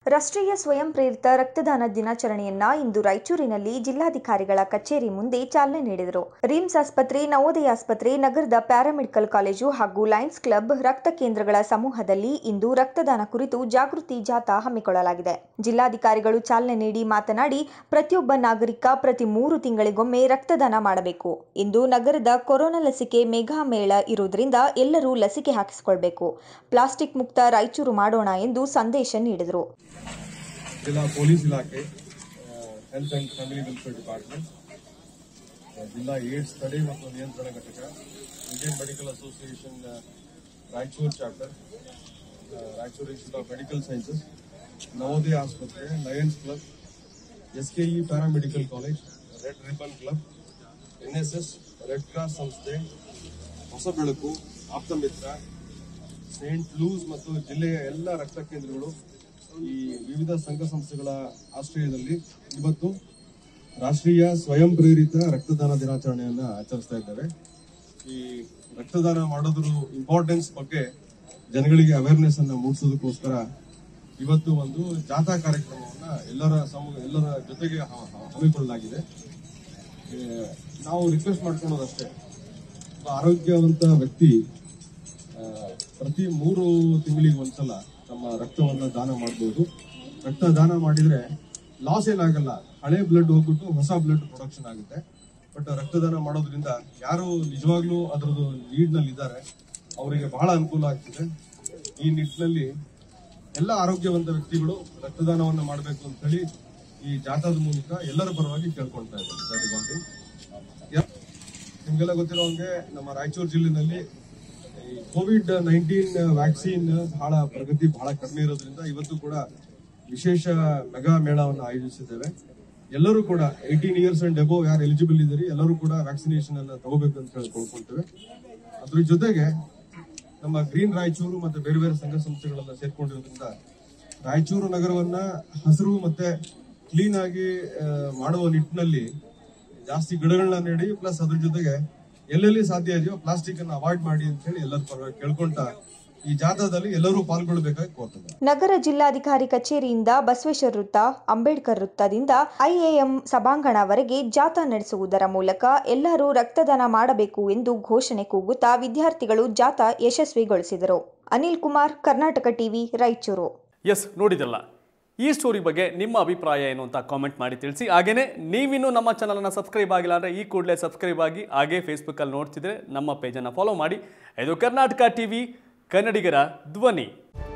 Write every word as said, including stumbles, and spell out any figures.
ರಾಷ್ಟ್ರೀಯ ಸ್ವಯಂ ಪ್ರೇರಿತ ರಕ್ತದಾನ ದಿನಾಚರಣೆಯನ್ನ ಇಂದು ರಾಯಚೂರಿನಲ್ಲಿ ಜಿಲ್ಲಾಧಿಕಾರಿಗಳ ಕಚೇರಿ ಮುಂದೆ ಚಾಲನೆ ನೀಡಿದರು. ರಿಮ್ಸ್ ಆಸ್ಪತ್ರೆ, ನವೋದಯ ಆಸ್ಪತ್ರೆ, ನಗರದ ಪ್ಯಾರಾಮೆಡಿಕಲ್ ಕಾಲೇಜು ಹಾಗೂ ಲಯನ್ಸ್ ಕ್ಲಬ್ ರಕ್ತ ಕೇಂದ್ರಗಳ ಸಮೂಹದಲ್ಲಿ ಇಂದು ರಕ್ತದಾನ ಕುರಿತು ಜಾಗೃತಿ ಜಾಥಾ ಹಮ್ಮಿಕೊಳ್ಳಲಾಗಿದೆ. ಜಿಲ್ಲಾಧಿಕಾರಿಗಳು ಚಾಲನೆ ನೀಡಿ ಮಾತನಾಡಿ, ಪ್ರತಿಯೊಬ್ಬ ನಾಗರಿಕ ಪ್ರತಿ ಮೂರು ತಿಂಗಳಿಗೊಮ್ಮೆ ರಕ್ತದಾನ ಮಾಡಬೇಕು. ಇಂದು ನಗರದ ಕೊರೋನಾ ಲಸಿಕೆ ಮೆಗಾ ಮೇಳ ಇರುವುದರಿಂದ ಎಲ್ಲರೂ ಲಸಿಕೆ ಹಾಕಿಸಿಕೊಳ್ಳಬೇಕು. ಪ್ಲಾಸ್ಟಿಕ್ ಮುಕ್ತ ರಾಯಚೂರು ಮಾಡೋಣ ಎಂದು ಸಂದೇಶ ನೀಡಿದರು. जिला पुलिस इलाके health and family welfare department जिला एड्स तड़े ಮತ್ತು ನಿಯಂತ್ರಣ ಘಟಕ Indian medical association Raichur chapter Raichur institute of medical sciences Navodaya ಆಸ್ಪತ್ರೆ lions club SKE paramedical college red ribbon club NSS red cross ಸಂಸ್ಥೆ ಹೊಸಬೆಳಕು ಆಪ್ತಮಿತ್ರ ಸೇಂಟ್ ಲೂಸ್ ಮತ್ತು ಜಿಲ್ಲೆಯ ಎಲ್ಲ ರಕ್ತ ಕೇಂದ್ರಗಳು ಈ ವಿವಿಧ ಸಂಘ ಸಂಸ್ಥೆಗಳ ಆಶ್ರಯದಲ್ಲಿ ಇವತ್ತು ರಾಷ್ಟ್ರೀಯ ಸ್ವಯಂ ಪ್ರೇರಿತ ರಕ್ತದಾನ ದಿನಾಚರಣೆಯನ್ನ ಆಚರಿಸ್ತಾ ಇದ್ದೇವೆ. ಈ ರಕ್ತದಾನ ಮಾಡೋದ್ರ ಇಂಪಾರ್ಟೆನ್ಸ್ ಬಗ್ಗೆ ಜನಗಳಿಗೆ ಅವೇರ್ನೆಸ್ ಅನ್ನ ಮೂಡಿಸೋದಕ್ಕೋಸ್ಕರ ಇವತ್ತು ಒಂದು ಜಾಥಾ ಕಾರ್ಯಕ್ರಮವನ್ನ ಎಲ್ಲರ ಸಮೂಹ ಎಲ್ಲರ ಜೊತೆಗೆ ಹಮ್ಮಿಕೊಳ್ಳಲಾಗಿದೆ. ನಾವು ರಿಕ್ವೆಸ್ಟ್ ಮಾಡ್ಕೊಳ್ಳೋದಷ್ಟೇ, ಆರೋಗ್ಯವಂತ ವ್ಯಕ್ತಿ ಪ್ರತಿ ಮೂರು ತಿಂಗಳಿಗೆ ಒಂದ್ಸಲ ತಮ್ಮ ರಕ್ತವನ್ನ ದಾನ ಮಾಡಬಹುದು. ರಕ್ತ ದಾನ ಮಾಡಿದ್ರೆ ಲಾಸ್ ಏನಾಗಲ್ಲ, ಹಳೆ ಬ್ಲಡ್ ಹೋಗ್ಬಿಟ್ಟು ಹೊಸ ಬ್ಲಡ್ ಪ್ರೊಡಕ್ಷನ್ ಆಗುತ್ತೆ. ಬಟ್ ರಕ್ತದಾನ ಮಾಡೋದ್ರಿಂದ ಯಾರು ನಿಜವಾಗ್ಲೂ ಅದರದ್ದು ನೀಡ್ ನಲ್ಲಿ ಇದ್ದಾರೆ ಅವರಿಗೆ ಬಹಳ ಅನುಕೂಲ ಆಗ್ತಿದೆ. ಈ ನಿಟ್ಟಿನಲ್ಲಿ ಎಲ್ಲ ಆರೋಗ್ಯವಂತ ವ್ಯಕ್ತಿಗಳು ರಕ್ತದಾನವನ್ನ ಮಾಡಬೇಕು ಅಂತ ಹೇಳಿ ಈ ಜಾಥಾದ ಮೂಲಕ ಎಲ್ಲರ ಪರವಾಗಿ ಕೇಳ್ಕೊಳ್ತಾ ಇದ್ದಾರೆ. ನಿಮ್ಗೆಲ್ಲ ಗೊತ್ತಿರೋ ಹಂಗೆ ನಮ್ಮ ರಾಯಚೂರು ಜಿಲ್ಲೆನಲ್ಲಿ ಕೋವಿಡ್ ನೈನ್ಟೀನ್ ವ್ಯಾಕ್ಸಿನ್ ಬಹಳ ಪ್ರಗತಿ ಬಹಳ ಕಡಿಮೆ ಇರೋದ್ರಿಂದ ಇವತ್ತು ಕೂಡ ವಿಶೇಷ ಮೆಗಾ ಮೇಳವನ್ನು ಆಯೋಜಿಸಿದ್ದೇವೆ. ಎಲ್ಲರೂ ಕೂಡ ಏಟೀನ್ ಇಯರ್ಸ್ ಅಂಡ್ ಅಬೋವ್ ಯಾರು ಎಲಿಜಿಬಲ್ ಇದ್ದೀರಿ ಎಲ್ಲರೂ ಕೂಡ ವ್ಯಾಕ್ಸಿನೇಷನ್ ಅನ್ನ ತಗೋಬೇಕು ಅಂತ ಹೇಳಿ ಕೊಳ್ಕೊಳ್ತೇವೆ. ಅದ್ರ ಜೊತೆಗೆ ನಮ್ಮ ಗ್ರೀನ್ ರಾಯಚೂರು ಮತ್ತೆ ಬೇರೆ ಬೇರೆ ಸಂಘ ಸಂಸ್ಥೆಗಳೆಲ್ಲ ಸೇರ್ಕೊಂಡಿರೋದ್ರಿಂದ ರಾಯಚೂರು ನಗರವನ್ನ ಹಸಿರು ಮತ್ತೆ ಕ್ಲೀನ್ ಆಗಿ ಮಾಡುವ ನಿಟ್ಟಿನಲ್ಲಿ ಜಾಸ್ತಿ ಗಿಡಗಳನ್ನ ನೆಡಿ, ಪ್ಲಸ್ ಅದ್ರ ಜೊತೆಗೆ ಎಲ್ಲೆಲ್ಲಿ ಸಾಧ್ಯ ಇದೆಯೋ ಪ್ಲಾಸ್ಟಿಕ್ ಅನ್ನು ಅವಾಯ್ಡ್ ಮಾಡಿ ಅಂತ ಹೇಳಿ ಎಲ್ಲರ ಪರವಾಗಿ ಕೇಳ್ಕೊಂತ ಈ ಜಾಥಾದಲ್ಲಿ ಎಲ್ಲರೂ ಪಾಲ್ಗೊಳ್ಳಬೇಕಾಗಿ ಕೋರ್ತದೆ. ನಗರ ಜಿಲ್ಲಾಧಿಕಾರಿ ಕಚೇರಿಯಿಂದ ಬಸವೇಶ್ವರ ವೃತ್ತ, ಅಂಬೇಡ್ಕರ್ ವೃತ್ತದಿಂದ ಐಎಎಂ ಸಭಾಂಗಣವರೆಗೆ ಜಾಥಾ ನಡೆಸುವುದರ ಮೂಲಕ ಎಲ್ಲರೂ ರಕ್ತದಾನ ಮಾಡಬೇಕು ಎಂದು ಘೋಷಣೆ ಕೂಗುತ್ತಾ ವಿದ್ಯಾರ್ಥಿಗಳು ಜಾಥಾ ಯಶಸ್ವಿಗೊಳಿಸಿದರು. ಅನಿಲ್ ಕುಮಾರ್, ಕರ್ನಾಟಕ ಟಿವಿ, ರಾಯಚೂರು. ಎಸ್, ನೋಡಿದಲ್ಲ. ಈ ಸ್ಟೋರಿ ಬಗ್ಗೆ ನಿಮ್ಮ ಅಭಿಪ್ರಾಯ ಏನು ಅಂತ ಕಾಮೆಂಟ್ ಮಾಡಿ ತಿಳಿಸಿ. ಹಾಗೆಯೇ ನೀವಿನ್ನೂ ನಮ್ಮ ಚಾನಲನ್ನು ಸಬ್ಸ್ಕ್ರೈಬ್ ಆಗಿಲ್ಲ ಅಂದರೆ ಈ ಕೂಡಲೇ ಸಬ್ಸ್ಕ್ರೈಬ್ ಆಗಿ, ಹಾಗೇ ಫೇಸ್ಬುಕ್ಕಲ್ಲಿ ನೋಡ್ತಿದ್ರೆ ನಮ್ಮ ಪೇಜನ್ನು ಫಾಲೋ ಮಾಡಿ. ಇದು ಕರ್ನಾಟಕ ಟಿವಿ, ಕನ್ನಡಿಗರ ಧ್ವನಿ.